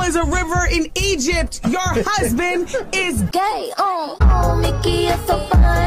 was a river in Egypt. Your husband is gay. Oh, Mickey, you're so fine.